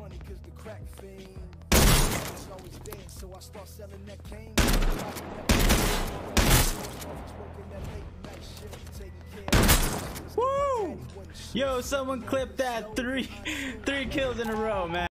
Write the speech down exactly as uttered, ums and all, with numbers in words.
money cause the crack fiend it's always dead, so I start selling that cane. Woo! Yo, someone clipped that three three kills in a row, man.